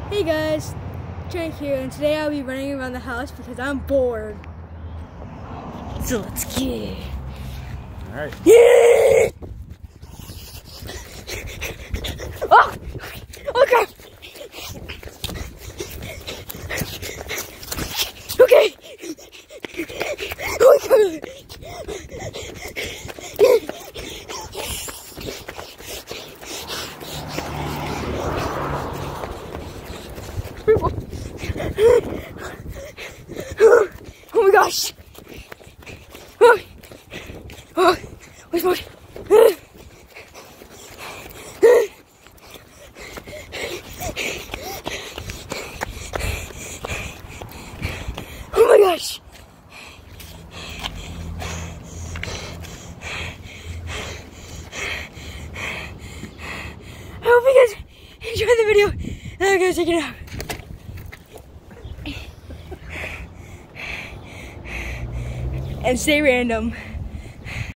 Hey guys, Jake here, and today I'll be running around the house because I'm bored. So let's get it. Alright. Yeah! Oh! Okay! Okay! Oh my God! Oh my gosh! Oh, where's my... Oh my gosh! I hope you guys enjoyed the video. I'm gonna take it out. And stay random.